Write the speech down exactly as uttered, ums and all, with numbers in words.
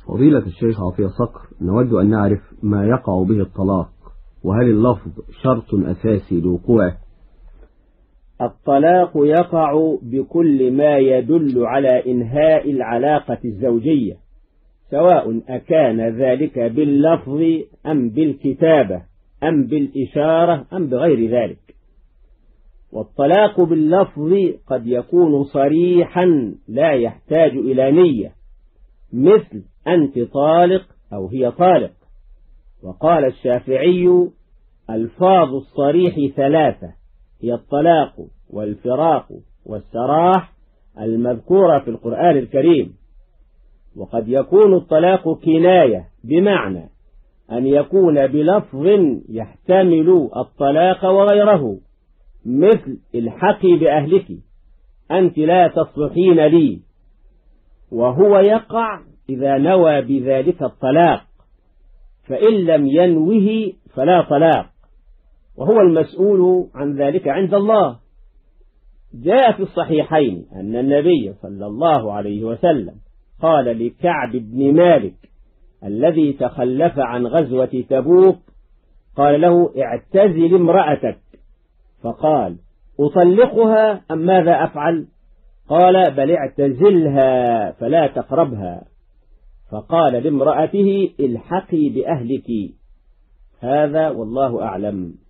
فضيلة الشيخ عطية صقر، نود أن نعرف ما يقع به الطلاق، وهل اللفظ شرط أساسي لوقوعه؟ الطلاق يقع بكل ما يدل على إنهاء العلاقة الزوجية، سواء أكان ذلك باللفظ أم بالكتابة أم بالإشارة أم بغير ذلك. والطلاق باللفظ قد يكون صريحا لا يحتاج إلى نية، مثل أنت طالق أو هي طالق. وقال الشافعي: ألفاظ الصريح ثلاثة، هي الطلاق والفراق والسراح المذكورة في القرآن الكريم. وقد يكون الطلاق كناية، بمعنى أن يكون بلفظ يحتمل الطلاق وغيره، مثل الحقي بأهلك، أنت لا تصلحين لي، وهو يقع إذا نوى بذلك الطلاق، فإن لم ينوه فلا طلاق، وهو المسؤول عن ذلك عند الله. جاء في الصحيحين أن النبي صلى الله عليه وسلم قال لكعب بن مالك الذي تخلف عن غزوة تبوك، قال له: اعتزل امرأتك. فقال: أطلقها أم ماذا أفعل؟ قال: بل اعتزلها فلا تقربها. فقال لامرأته: الحقي بأهلك. هذا والله أعلم.